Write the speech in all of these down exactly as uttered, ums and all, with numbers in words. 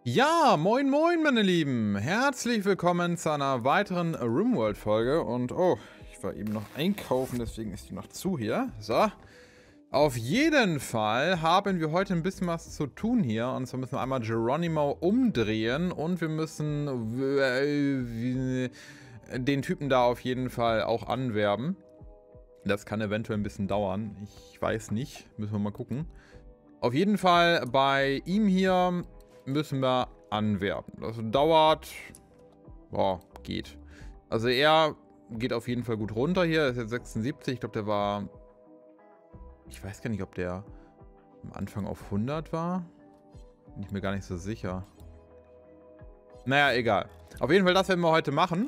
Ja, moin moin meine Lieben, herzlich willkommen zu einer weiteren RimWorld-Folge und oh, ich war eben noch einkaufen, deswegen ist die noch zu hier. So, auf jeden Fall haben wir heute ein bisschen was zu tun hier und zwar müssen wir einmal Geronimo umdrehen und wir müssen den Typen da auf jeden Fall auch anwerben. Das kann eventuell ein bisschen dauern, ich weiß nicht, müssen wir mal gucken. Auf jeden Fall bei ihm hier müssen wir anwerben. Das dauert, boah, geht. Also er geht auf jeden Fall gut runter hier, ist jetzt sechsundsiebzig, ich glaube der war, ich weiß gar nicht, ob der am Anfang auf hundert war. Bin ich mir gar nicht so sicher. Naja, egal. Auf jeden Fall, das werden wir heute machen.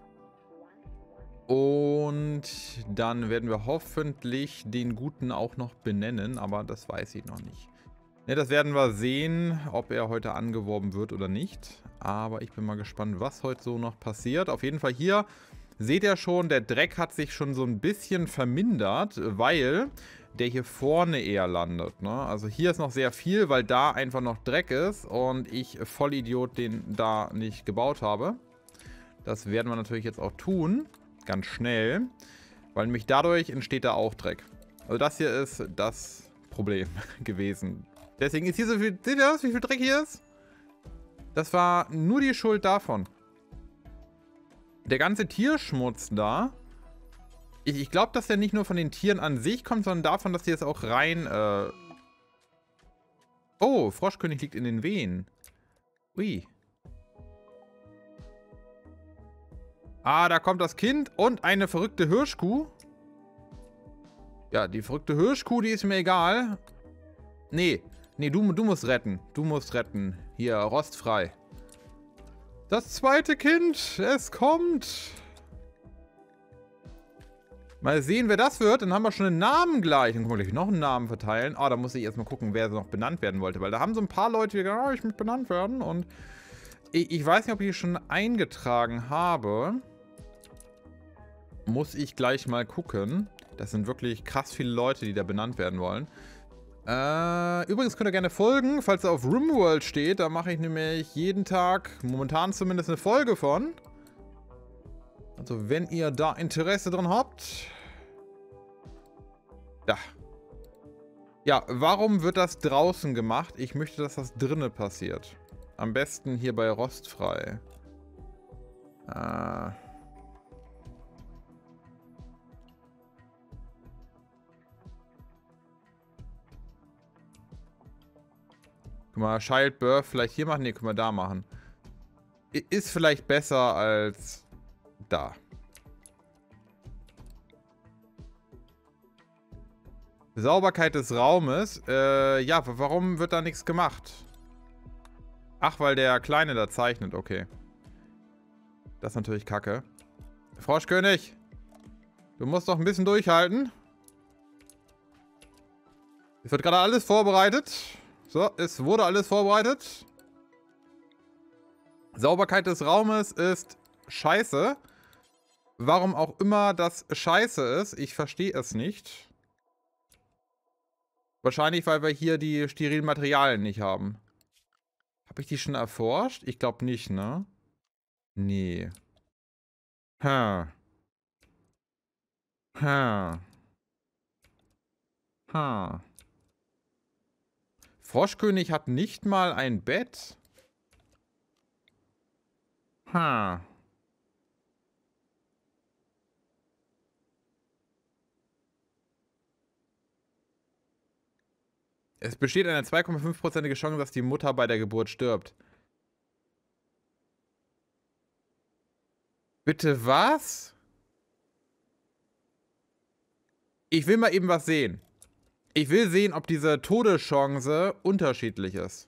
Und dann werden wir hoffentlich den Guten auch noch benennen, aber das weiß ich noch nicht. Ne, das werden wir sehen, ob er heute angeworben wird oder nicht. Aber ich bin mal gespannt, was heute so noch passiert. Auf jeden Fall hier seht ihr schon, der Dreck hat sich schon so ein bisschen vermindert, weil der hier vorne eher landet, ne? Also hier ist noch sehr viel, weil da einfach noch Dreck ist und ich Vollidiot den da nicht gebaut habe. Das werden wir natürlich jetzt auch tun. Ganz schnell, weil nämlich dadurch entsteht da auch Dreck. Also das hier ist das Problem gewesen. Deswegen ist hier so viel, seht ihr das, wie viel Dreck hier ist? Das war nur die Schuld davon. Der ganze Tierschmutz da, ich, ich glaube, dass der nicht nur von den Tieren an sich kommt, sondern davon, dass die jetzt auch rein, äh oh, Froschkönig liegt in den Wehen. Ui. Ah, da kommt das Kind und eine verrückte Hirschkuh. Ja, die verrückte Hirschkuh, die ist mir egal. Nee, nee, du, du musst retten. Du musst retten. Hier, rostfrei. Das zweite Kind, es kommt. Mal sehen, wer das wird. Dann haben wir schon einen Namen gleich. Dann können wir gleich noch einen Namen verteilen. Ah, da muss ich erstmal gucken, wer noch benannt werden wollte. Weil da haben so ein paar Leute, die gesagt, oh, ich möchte benannt werden. Und ich, ich weiß nicht, ob ich schon eingetragen habe. Muss ich gleich mal gucken. Das sind wirklich krass viele Leute, die da benannt werden wollen. Äh, übrigens könnt ihr gerne folgen, falls ihr auf RimWorld steht. Da mache ich nämlich jeden Tag, momentan zumindest, eine Folge von. Also wenn ihr da Interesse dran habt. Ja. Ja, warum wird das draußen gemacht? Ich möchte, dass das drinnen passiert. Am besten hier bei Rostfrei. Äh... Guck mal, Childbirth vielleicht hier machen? Ne, können wir da machen. Ist vielleicht besser als da. Sauberkeit des Raumes. Äh, ja, warum wird da nichts gemacht? Ach, weil der Kleine da zeichnet. Okay. Das ist natürlich kacke. Froschkönig. Du musst doch ein bisschen durchhalten. Es wird gerade alles vorbereitet. So, es wurde alles vorbereitet. Sauberkeit des Raumes ist scheiße. Warum auch immer das scheiße ist, ich verstehe es nicht. Wahrscheinlich, weil wir hier die sterilen Materialien nicht haben. Habe ich die schon erforscht? Ich glaube nicht, ne? Nee. Hm. Hm. Hm. Froschkönig hat nicht mal ein Bett. Hm. Es besteht eine zwei Komma fünf prozentige Chance, dass die Mutter bei der Geburt stirbt. Bitte was? Ich will mal eben was sehen. Ich will sehen, ob diese Todeschance unterschiedlich ist.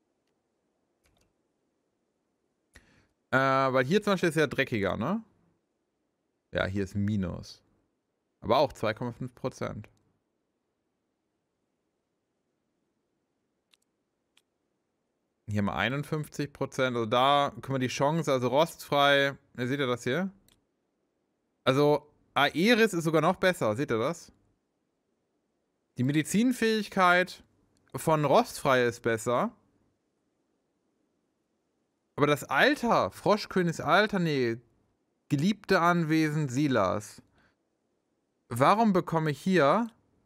Äh, weil hier zum Beispiel ist ja dreckiger, ne? Ja, hier ist Minus. Aber auch zwei Komma fünf Prozent. Hier haben wir einundfünfzig Prozent. Also da können wir die Chance, also rostfrei. Ja, seht ihr das hier? Also Aeris ist sogar noch besser. Seht ihr das? Die Medizinfähigkeit von rostfrei ist besser. Aber das Alter, Froschkönigs Alter, nee. Geliebte Anwesen Silas. Warum bekomme ich hier...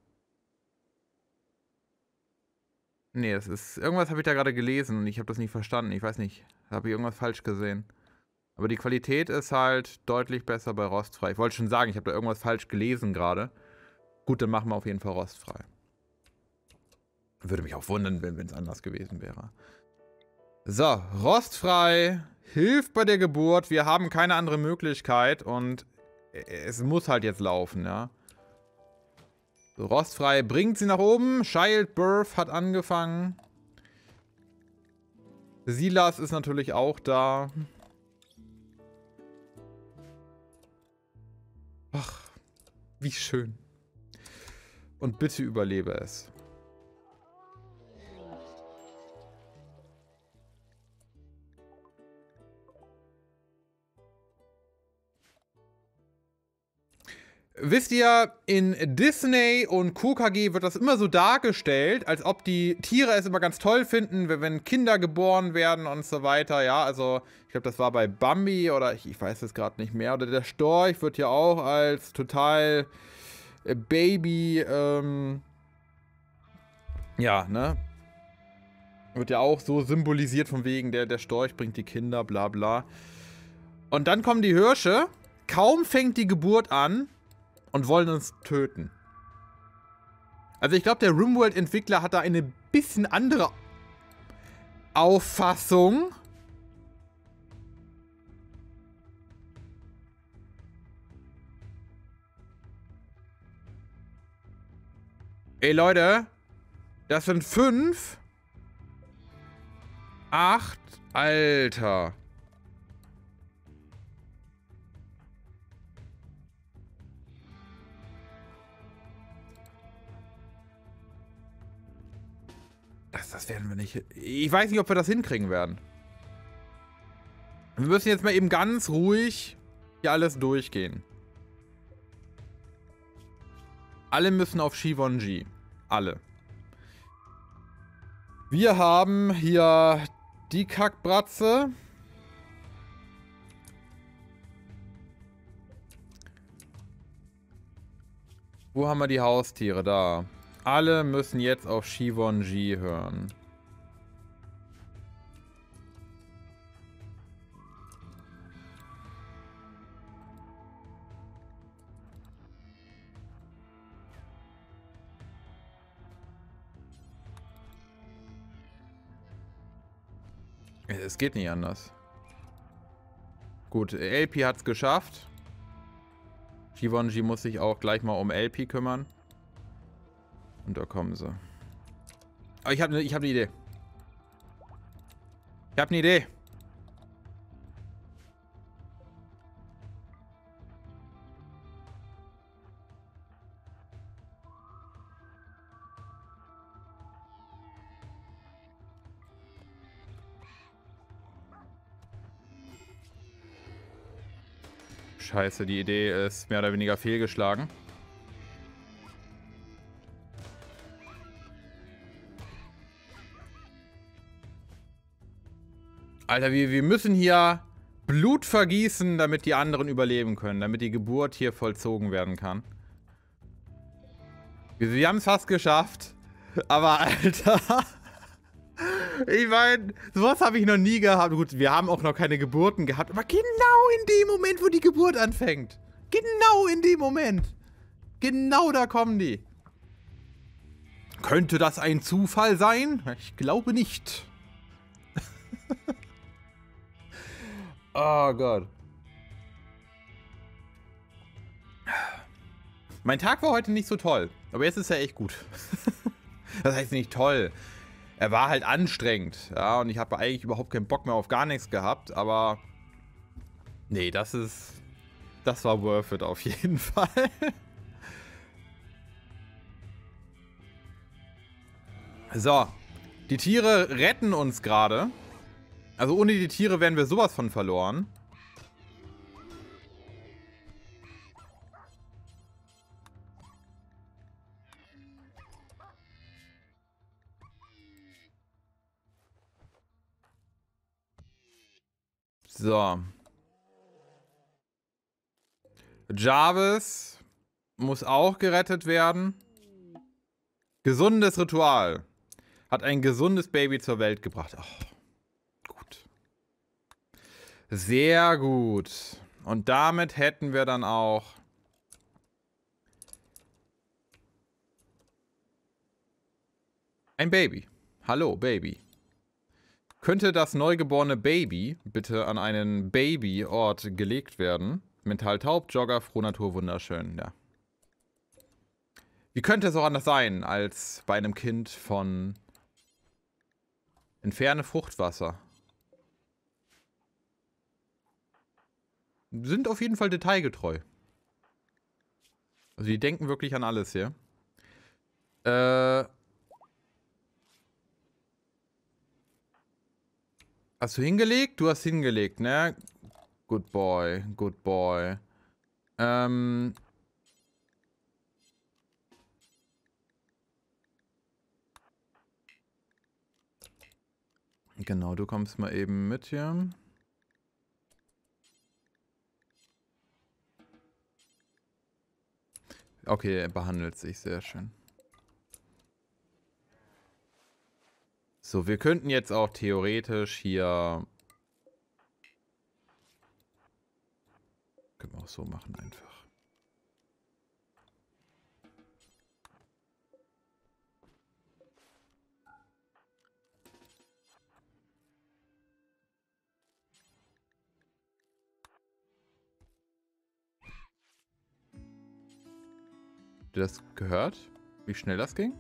Nee, das ist... Irgendwas habe ich da gerade gelesen und ich habe das nicht verstanden. Ich weiß nicht. Da habe ich irgendwas falsch gesehen. Aber die Qualität ist halt deutlich besser bei rostfrei. Ich wollte schon sagen, ich habe da irgendwas falsch gelesen gerade. Gut, dann machen wir auf jeden Fall rostfrei. Würde mich auch wundern, wenn es anders gewesen wäre. So, rostfrei. Hilft bei der Geburt. Wir haben keine andere Möglichkeit und es muss halt jetzt laufen, ja. So, rostfrei bringt sie nach oben. Childbirth hat angefangen. Silas ist natürlich auch da. Ach, wie schön. Und bitte überlebe es. Wisst ihr, in Disney und Co. K G wird das immer so dargestellt, als ob die Tiere es immer ganz toll finden, wenn Kinder geboren werden und so weiter. Ja, also ich glaube, das war bei Bambi oder ich, ich weiß es gerade nicht mehr. Oder der Storch wird ja auch als total äh, Baby, ähm, ja, ne? Wird ja auch so symbolisiert von wegen, der, der Storch bringt die Kinder, bla bla. Und dann kommen die Hirsche, kaum fängt die Geburt an, und wollen uns töten. Also ich glaube, der RimWorld-Entwickler hat da eine bisschen andere Auffassung. Ey Leute, das sind fünf, acht, Alter. Das, das werden wir nicht... Ich weiß nicht, ob wir das hinkriegen werden. Wir müssen jetzt mal eben ganz ruhig hier alles durchgehen. Alle müssen auf Shivonji. Alle. Wir haben hier die Kackbratze. Wo haben wir die Haustiere? Da. Alle müssen jetzt auf Shivonji hören. Es geht nicht anders. Gut, L P hat es geschafft. Shivonji muss sich auch gleich mal um L P kümmern. Und da kommen sie. Aber ich habe ne, ich hab eine Idee. Ich habe eine Idee. Scheiße, die Idee ist mehr oder weniger fehlgeschlagen. Alter, wir, wir müssen hier Blut vergießen, damit die anderen überleben können. Damit die Geburt hier vollzogen werden kann. Wir, wir haben es fast geschafft. Aber, Alter... Ich meine, sowas habe ich noch nie gehabt. Gut, wir haben auch noch keine Geburten gehabt. Aber genau in dem Moment, wo die Geburt anfängt. Genau in dem Moment. Genau da kommen die. Könnte das ein Zufall sein? Ich glaube nicht. Oh Gott. Mein Tag war heute nicht so toll. Aber jetzt ist er echt gut. Das heißt nicht toll. Er war halt anstrengend. Ja, und ich habe eigentlich überhaupt keinen Bock mehr auf gar nichts gehabt. Aber nee, das ist... Das war worth it auf jeden Fall. So. Die Tiere retten uns gerade. Also ohne die Tiere wären wir sowas von verloren. So. Jarvis muss auch gerettet werden. Gesundes Ritual. Hat ein gesundes Baby zur Welt gebracht. Oh, gut. Sehr gut. Und damit hätten wir dann auch ein Baby. Hallo, Baby. Könnte das neugeborene Baby bitte an einen Babyort gelegt werden? Mental taub, Jogger, Frohnatur, wunderschön, ja. Wie könnte es auch anders sein, als bei einem Kind von entferne Fruchtwasser? Sind auf jeden Fall detailgetreu. Also die denken wirklich an alles hier. Äh... Hast du hingelegt? Du hast hingelegt, ne? Good boy, good boy. Ähm... Genau, du kommst mal eben mit hier. Okay, er behandelt sich, sehr schön. So, wir könnten jetzt auch theoretisch hier... Können wir auch so machen einfach. Habt ihr das gehört? Wie schnell das ging?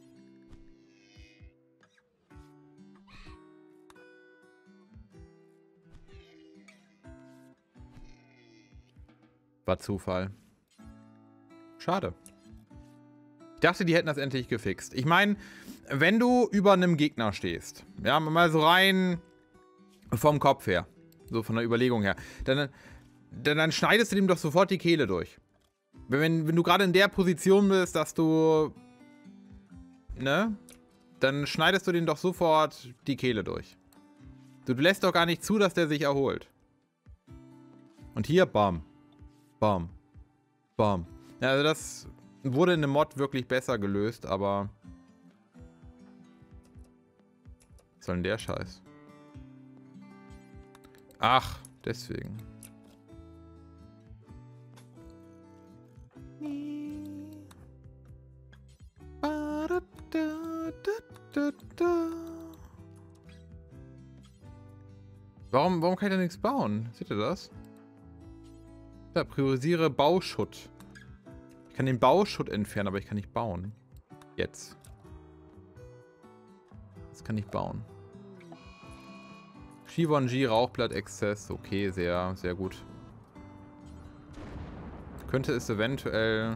War Zufall. Schade. Ich dachte, die hätten das endlich gefixt. Ich meine, wenn du über einem Gegner stehst, ja, mal so rein vom Kopf her, so von der Überlegung her, dann, dann, dann schneidest du dem doch sofort die Kehle durch. Wenn, wenn du gerade in der Position bist, dass du, ne, dann schneidest du den doch sofort die Kehle durch. Du, du lässt doch gar nicht zu, dass der sich erholt. Und hier, bam. Bam. Bam. Ja, also das wurde in dem Mod wirklich besser gelöst, aber... Was soll denn der Scheiß? Ach, deswegen. Warum, warum kann ich da nichts bauen? Seht ihr das? Ja, priorisiere Bauschutt. Ich kann den Bauschutt entfernen, aber ich kann nicht bauen. Jetzt. Jetzt kann ich bauen. Shivonji, Rauchblatt-Exzess. Okay, sehr, sehr gut. Könnte es eventuell...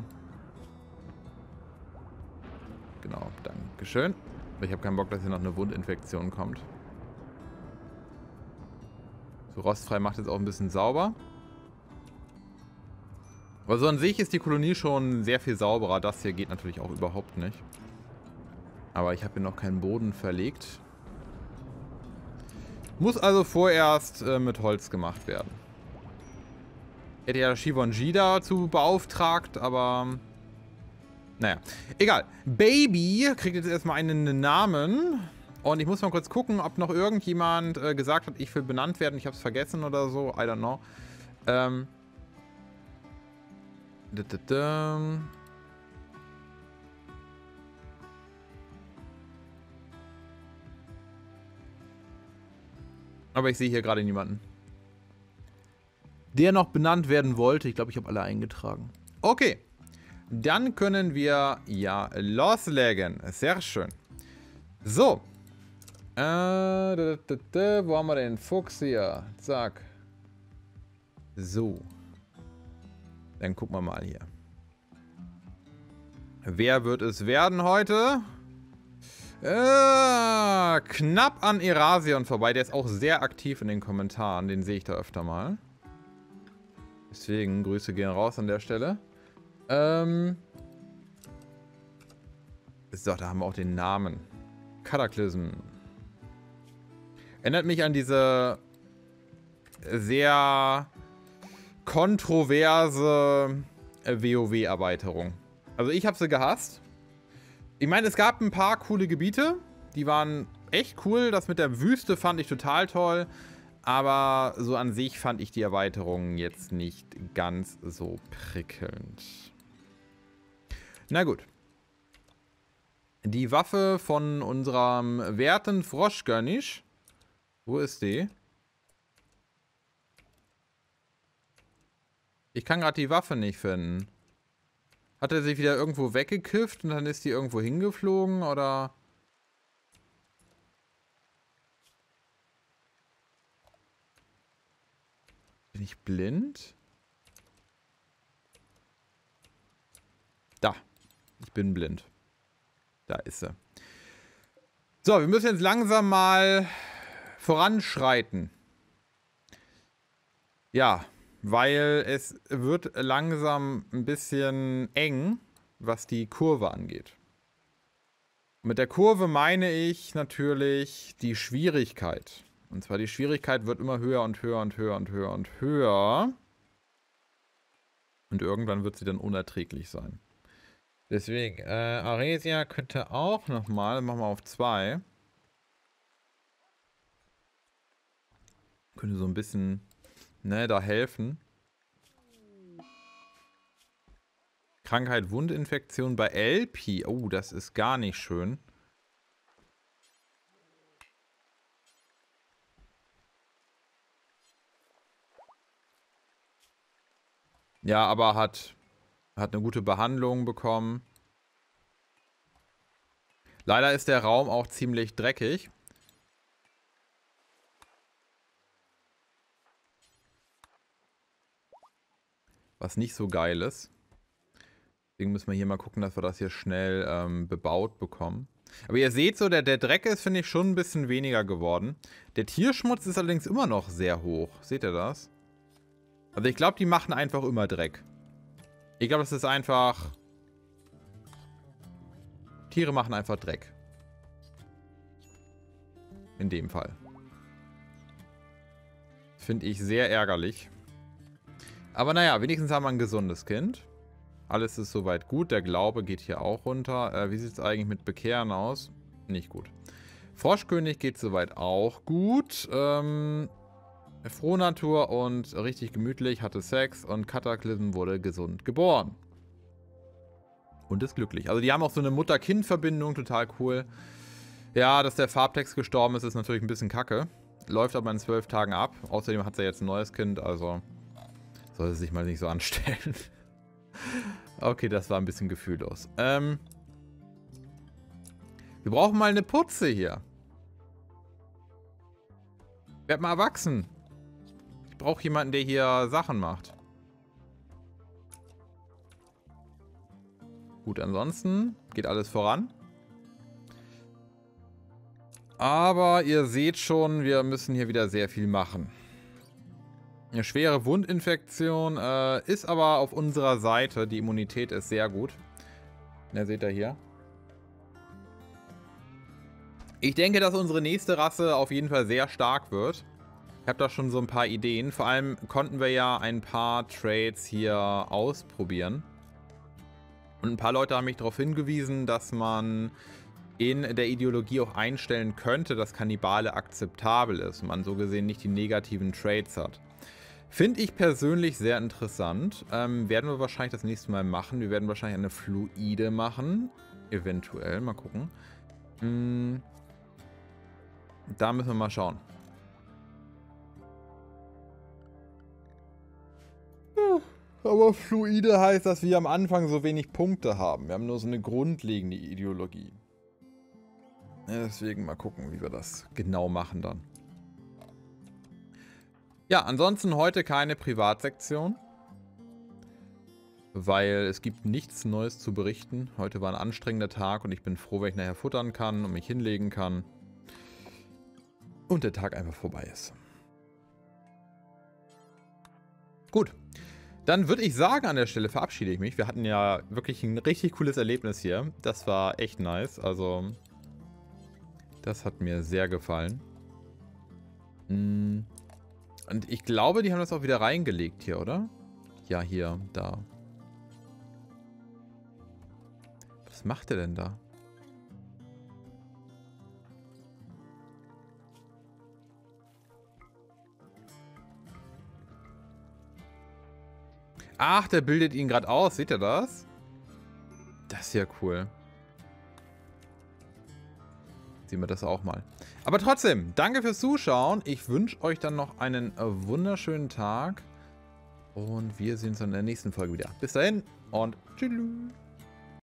Genau, dankeschön. Ich habe keinen Bock, dass hier noch eine Wundinfektion kommt. So, rostfrei macht jetzt auch ein bisschen sauber. Aber so an sich ist die Kolonie schon sehr viel sauberer. Das hier geht natürlich auch überhaupt nicht. Aber ich habe hier noch keinen Boden verlegt. Muss also vorerst äh, mit Holz gemacht werden. Hätte ja Shivonji dazu beauftragt, aber... Naja, egal. Baby kriegt jetzt erstmal einen Namen. Und ich muss mal kurz gucken, ob noch irgendjemand äh, gesagt hat, ich will benannt werden. Ich habe es vergessen oder so. I don't know. Ähm... Aber ich sehe hier gerade niemanden, der noch benannt werden wollte. Ich glaube, ich habe alle eingetragen. Okay. Dann können wir ja loslegen. Sehr schön. So. Äh, da, da, da, wo haben wir den Fuchs hier? Zack. So. Dann gucken wir mal hier. Wer wird es werden heute? Äh, knapp an Erasion vorbei. Der ist auch sehr aktiv in den Kommentaren. Den sehe ich da öfter mal. Deswegen Grüße gehen raus an der Stelle. Ähm. So, da haben wir auch den Namen. Cataclysm. Erinnert mich an diese sehr kontroverse WoW-Erweiterung. Also ich habe sie gehasst. Ich meine, es gab ein paar coole Gebiete, die waren echt cool. Das mit der Wüste fand ich total toll. Aber so an sich fand ich die Erweiterung jetzt nicht ganz so prickelnd. Na gut. Die Waffe von unserem werten Froschkönig. Wo ist die? Ich kann gerade die Waffe nicht finden. Hat er sich wieder irgendwo weggekifft und dann ist die irgendwo hingeflogen, oder? Bin ich blind? Da. Ich bin blind. Da ist sie. So, wir müssen jetzt langsam mal voranschreiten. Ja, weil es wird langsam ein bisschen eng, was die Kurve angeht. Mit der Kurve meine ich natürlich die Schwierigkeit. Und zwar die Schwierigkeit wird immer höher und höher und höher und höher und höher. Und irgendwann wird sie dann unerträglich sein. Deswegen, äh, Aresia könnte auch nochmal, machen wir auf zwei. Könnte so ein bisschen, ne, da helfen. Krankheit, Wundinfektion bei L P. Oh, das ist gar nicht schön. Ja, aber hat, hat eine gute Behandlung bekommen. Leider ist der Raum auch ziemlich dreckig. Was nicht so geil ist. Deswegen müssen wir hier mal gucken, dass wir das hier schnell ähm, bebaut bekommen. Aber ihr seht so, der, der Dreck ist, finde ich, schon ein bisschen weniger geworden. Der Tierschmutz ist allerdings immer noch sehr hoch. Seht ihr das? Also ich glaube, die machen einfach immer Dreck. Ich glaube, das ist einfach... Tiere machen einfach Dreck. In dem Fall. Finde ich sehr ärgerlich. Aber naja, wenigstens haben wir ein gesundes Kind. Alles ist soweit gut. Der Glaube geht hier auch runter. Äh, wie sieht es eigentlich mit Bekehren aus? Nicht gut. Froschkönig geht soweit auch gut. Ähm, Frohnatur und richtig gemütlich, hatte Sex und Kataklysm wurde gesund geboren. Und ist glücklich. Also die haben auch so eine Mutter-Kind-Verbindung, total cool. Ja, dass der Farbtext gestorben ist, ist natürlich ein bisschen kacke. Läuft aber in zwölf Tagen ab. Außerdem hat sie jetzt ein neues Kind, also soll sie sich mal nicht so anstellen. Okay, das war ein bisschen gefühllos. Ähm, wir brauchen mal eine Putze hier. Werd mal erwachsen. Ich brauche jemanden, der hier Sachen macht. Gut, ansonsten geht alles voran. Aber ihr seht schon, wir müssen hier wieder sehr viel machen. Eine schwere Wundinfektion äh, ist aber auf unserer Seite. Die Immunität ist sehr gut. Ja, seht ihr hier. Ich denke, dass unsere nächste Rasse auf jeden Fall sehr stark wird. Ich habe da schon so ein paar Ideen. Vor allem konnten wir ja ein paar Trades hier ausprobieren. Und ein paar Leute haben mich darauf hingewiesen, dass man in der Ideologie auch einstellen könnte, dass Kannibale akzeptabel ist und man so gesehen nicht die negativen Traits hat. Finde ich persönlich sehr interessant. Ähm, werden wir wahrscheinlich das nächste Mal machen. Wir werden wahrscheinlich eine Fluide machen. Eventuell. Mal gucken. Hm. Da müssen wir mal schauen. Ja, aber Fluide heißt, dass wir am Anfang so wenig Punkte haben. Wir haben nur so eine grundlegende Ideologie. Ja, deswegen mal gucken, wie wir das genau machen dann. Ja, ansonsten heute keine Privatsektion. Weil es gibt nichts Neues zu berichten. Heute war ein anstrengender Tag und ich bin froh, wenn ich nachher futtern kann und mich hinlegen kann. Und der Tag einfach vorbei ist. Gut. Dann würde ich sagen, an der Stelle verabschiede ich mich. Wir hatten ja wirklich ein richtig cooles Erlebnis hier. Das war echt nice. Also, das hat mir sehr gefallen. Hm. Und ich glaube, die haben das auch wieder reingelegt hier, oder? Ja, hier, da. Was macht der denn da? Ach, der bildet ihn gerade aus. Seht ihr das? Das ist ja cool. Sehen wir das auch mal. Aber trotzdem, danke fürs Zuschauen. Ich wünsche euch dann noch einen wunderschönen Tag. Und wir sehen uns in der nächsten Folge wieder. Bis dahin und tschüss.